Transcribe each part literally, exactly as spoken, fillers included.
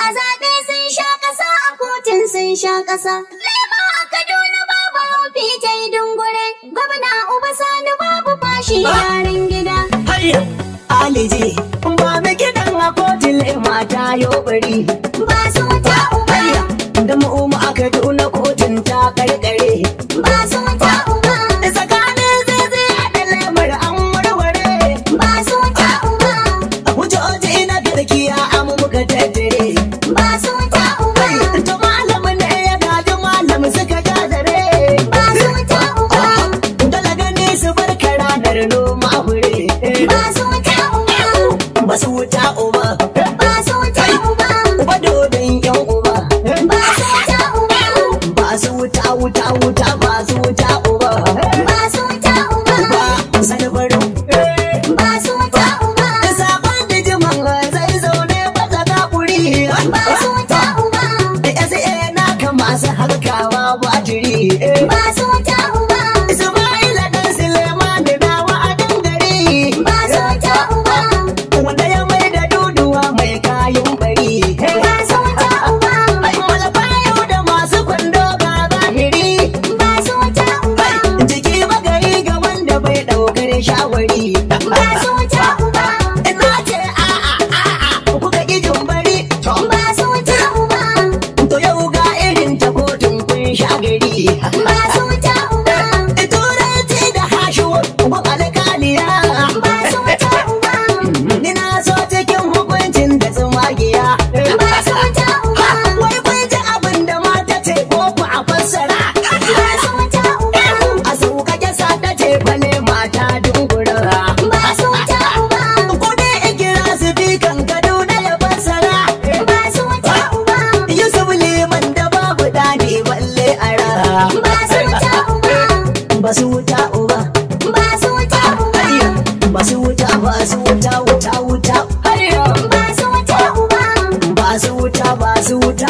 A zaɓe sun sha ƙasa, a kotun sun sha ƙasa. Lema a Kaduna babu haufi ta yi dungure. Gwamna Uba Sani babu fashi yaran gida. Hayya, Aliji, ba mu kiɗan a kotun lema ta yo bari. Ba su ta uba. Da mu a Kaduna kotun ta karkare. Ba su ta uba. Tsakanin zai da lemar an warware. Ba su ta uba. Hujjoji na garkiya an muka tattare. Ba su ta uba. To malamin ne ya gaji malam suka jazare. Ba su ta uba. Dole gani su barka ranar noma hure. Ba su ta uba. Ba su wuta uba. Ba su ta uba. Uba dodon yan uba. Ba su ta uba. Ba su wuta wuta wuta ba su wuta uba. Ba su ta uba. Ba sani baro. Ba su ta uba. Sabon dijiman zai zaune ba ta kakuri. Ba su ta uba. S A na kan masu harkawa ba jiri. Ba su ta uba. Ismaila dan Suleiman na wa'adin gari. Ba su ta uba. Wanda ya mai da duduwa mai kayan bari. Ba su ta uba. Ai malafayo da masu kwando ga zahiri. Ba su ta uba. Jiki magari ga wanda bai ɗaukar shawari. Ba su ta uba. Ina ce a'a a'a kuka ƙi bari. Ba su ta uba. To yau ga irin ta kotun kun sha gari. Ba su ta uba. Turanci da hashuwa kuma alƙaliya. Ba su ta uba. Ni na so cikin hukuncin da tsumagiya. Ba su ta uba. Wai kun ji abin da mata ce ko ku a fassara. Ba su ta uba. A sauƙaƙe sa ta ce bale mata dungura. Ba su ta uba. Kuɗi ikira su bi kan Kaduna ya fassara. Ba su ta uba. Yusuf liman da babu dani balle ara. Ba su ta uba. Ba su wuta uba. Ba su ta uba. Ba su wuta ba su wuta wuta wuta. Ba su ta uba. Ba su wuta ba su wuta.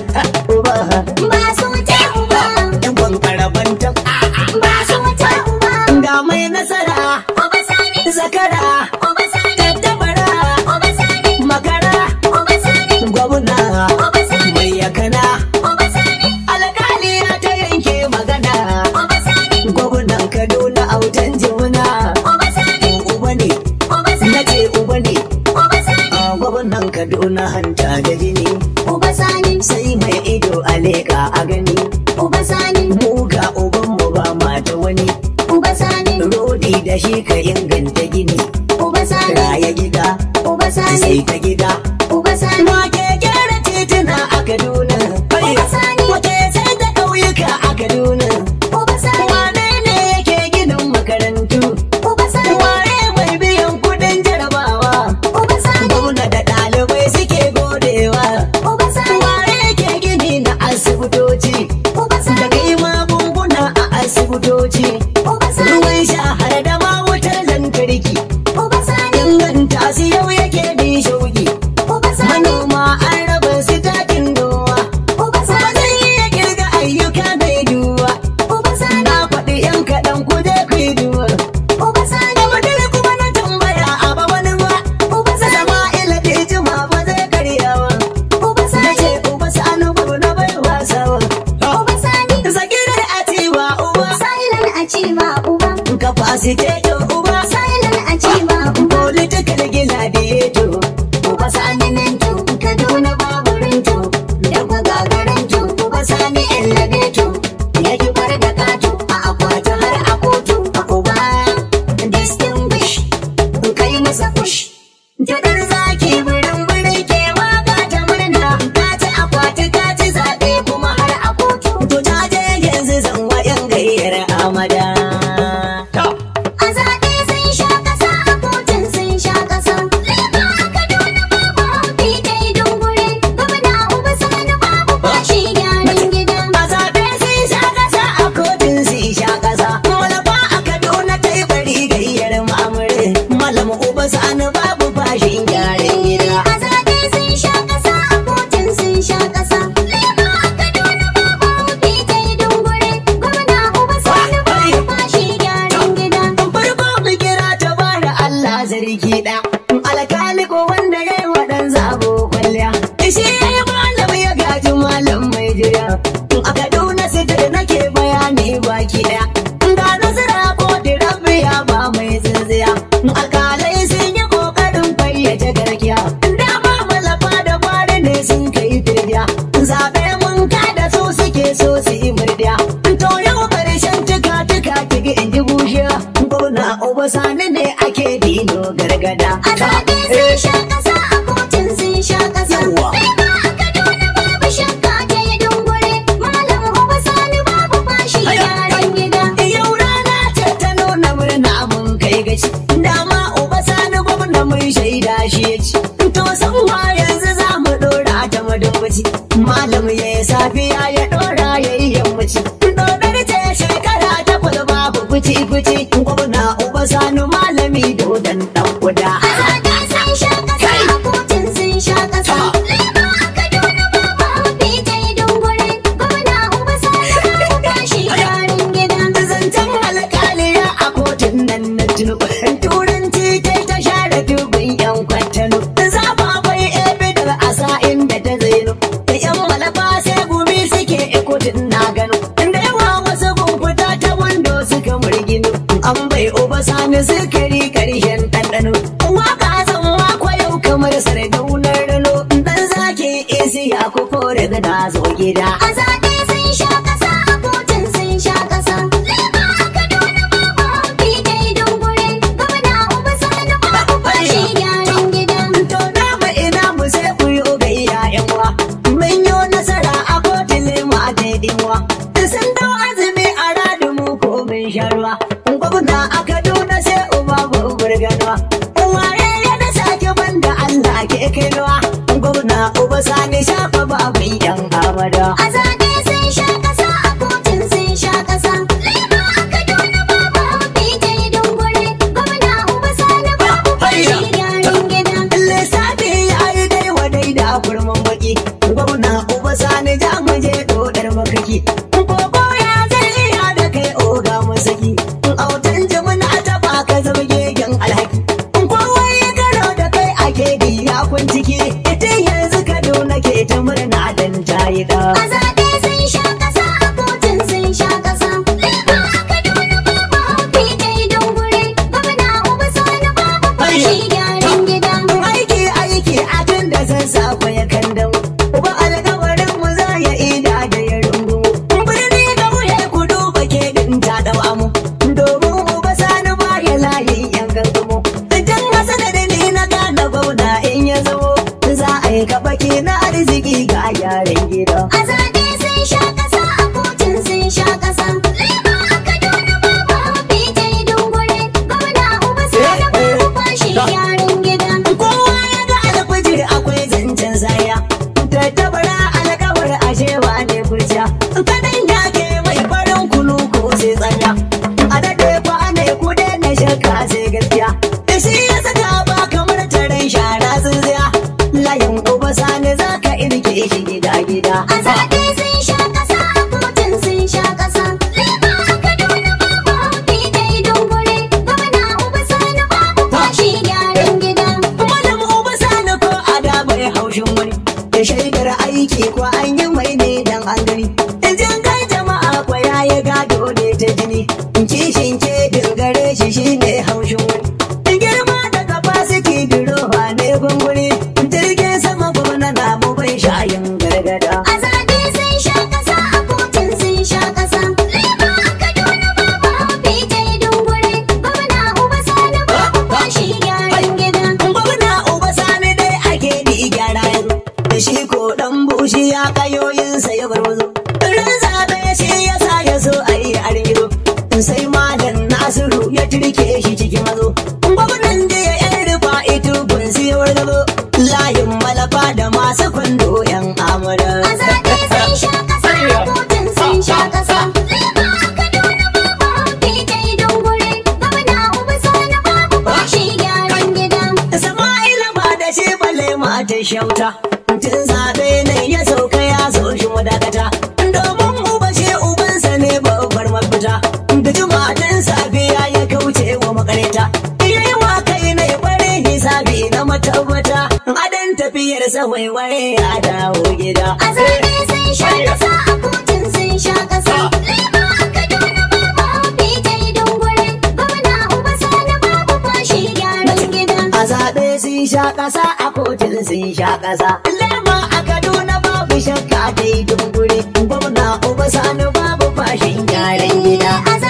Uba. Ba su ta uba. Yan bankarabantan. Ba su ta uba. Ga mai nasara. Uba Sani. Zakara. Uba Sani. Tattabara. Uba Sani. Makara. Uba Sani. Gwamna. Uba Sani. Mai yakana. Uba Sani. Alƙaliya ta yanke magana. Uba Sani. Gwamnan Kaduna autan jimuna. Uba Sani. Uba ne. Uba Na Sani. ce uba ne. Uba Sani. A gwamnan Kaduna hanta da jini. Uba Sani. Sai mai ido a leƙa a gani. Uba Sani. Mu ga ubanmu ba mata wani. Uba Sani. Rodi da shi ka inganta gini. Uba Sani. Raya gida. Uba Sai Sani. ta gida. Uba Sani. Wake gyara tituna a Kaduna. Uba Sani. Wake sai da ƙauyuka a Kaduna. Uba Sani. Wane ne yake ginin makarantu? Uba Sani. Waye mai biyan kuɗin jarabawa? Uba Sani. Gwamna da ɗalibai suke godewa. Uba Sani. Waye yake gini na asibitoci? Uba Sani. Da kai magunguna a asibitoci. Uba Sani. Ruwan sha har da ma wutar lantarki. Uba Sani. Inganta su yau yake bin shauki. Malam ya yi safiya ya ɗora ya yi yammaci. Dodar ce shekara takwas babu fici-fici. Gwamna Uba Sani malami dodon ɗan kuda. A zaɓe sun sha ƙasa, a kotun sun sha ƙasa. Lema a Kaduna babu haufi ta yi dungure. Gwamna Uba Sani babu bashi gyaran gida. Zancen alƙaliya a kotun nan na tuno. Turanci kai ta share dubin yan kwatano. Zaba bai ebe da asa inda ta zaino. Yan malafa sai gumi suke kotun na gano. Da yawa wasu gunguta ta wando suka murgino. An bai Uba Sani sukari karshen ɗanɗano. Waka zan wako yau kamar sardaunar rano. Dan zaki isi ya kuko daga na zo gida. A zaɓe sun sha ƙasa, a kotun sun sha ƙasa. Lema a Kaduna babu haufi ta yi dungure. Gwamna Uba Sani babu bashi gyaran gida. To na ma ina mu sai ku yi gayya yan uwa. Mun yi nasara a kotun lema a daidaiwa. Sun dau azumi a radu mu ko mun sha ruwa. Gwamna a Kaduna sai uba ba burganwa. Waye ya da sake banda Allah ke kainuwa. Gwamna Uba Sani shafa babin yan amada. A zaɓe sun sha ƙasa, a kotun sun sha ƙasa. Lema a Kaduna babu haufi ta yi dungure. Gwamna Uba Sani babu bashi gyaran gida. Lissafi ya yi dai wa dai da kurman baki. Gwamna Uba Sani ja mu je dodar makaki. Koko ya zai iya da kai oga masaki. Autan jimina ta baka zama gegen alhaki. Kowai ya karo da kai a gedi ya kunciki. Ita yanzu Kaduna ke ta murna dan ta yi da. A zaɓe sun sha ƙasa, a kotun sun sha ƙasa. Lema a Kaduna babu haufi ta yi dungure. Gwamna Uba Sani babu bashi gyaran gida. Aiki aiki a tun da sassafe ya kandam. Uba alkawarin mu za ya ida da ya rungu. Birni ga wuya ku duba ke din ta dau amu. Domin Uba Sani ba ya layin yan gangumo. Dan hasada da ni na gane gwamna in ya zamo. Za a yi kabaki na arziki ga yaren gida. A zaɓe sun sha ƙasa, a kotun sun sha ƙasa. Lema a Kaduna babu haufi ta yi dungure. Gwamna Uba Sani babu bashi gyaran gida. Kowa ya ga alfajir akwai zancen saya. Tattabara alkawar ashewa ne kurciya. Kadan ya ke mai farin kunu ko sai tsanya. A daɗe fa ne ku daina shakka sai gaskiya. Shi ya saka ba kamar taron shara tsintsiya. Layin Uba Sani za ka irke shi gida gida. A zaɓe sun sha ƙasa, a kotun sun sha ƙasa. Lema a Kaduna babu haufi ta yi dungure. Gwamna Uba Sani babu bashi gyaran gida. Malam Uba Sani ko a da bai haushin wani. Da shaidar aiki ko an yi mai ne dan an gani. Jin kai jama'a ko ya yi gado ne ta jini. Kishin ke dingare shi shine haushin wani. Girma da capacity durowa ne gunguri. Jirgin sama gwamna na mu bai shayin gargada. A zaɓe sun sha ƙasa, a kotun sun sha ƙasa. Lema a Kaduna babu haufi ta yi dungure. Gwamna Uba Sani babu bashi gyaran gida. Gwamna Uba Sani dai ake di gyara yanzu. Da shi ko dan bushi ya kayoyinsa ya bar wazo. Ran zaɓe shi ya sa ya so a yi argizo. Sai malam Nasiru ya turke shi cikin mazo. Gwamnan da ya yan rufa ito gun siyar gabo. Layin malafa da masu kwando yan amada. A zaɓe sun sha ƙasa, a kotun sun sha ƙasa. Lema a Kaduna babu haufi ta yi dungure. Gwamna Uba Sani babu bashi gyaran gida. Sama'ila ba da shi bale mata shauta. Tun zaɓe ne ya sauka ya so shi madakata. Domin uba shi ubansa ne babbar mafita. Da juma'atan safiya ya kauce wa makareta. Yayi wa kai ne bare hisabi na matabbata. Adan tafiyarsa waiwaye ya dawo gida. A zaɓe sun sha ƙasa, a kotun sun sha ƙasa. Lema a Kaduna babu haufi ta yi dungure. Gwamna Uba Sani babu bashi gyaran gida. A zaɓe sun sha ƙasa a kotun sun sha ƙasa. Lema a Kaduna babu shakka dai dungure. Gwamna Uba Sani babu fashin gyaran gida. A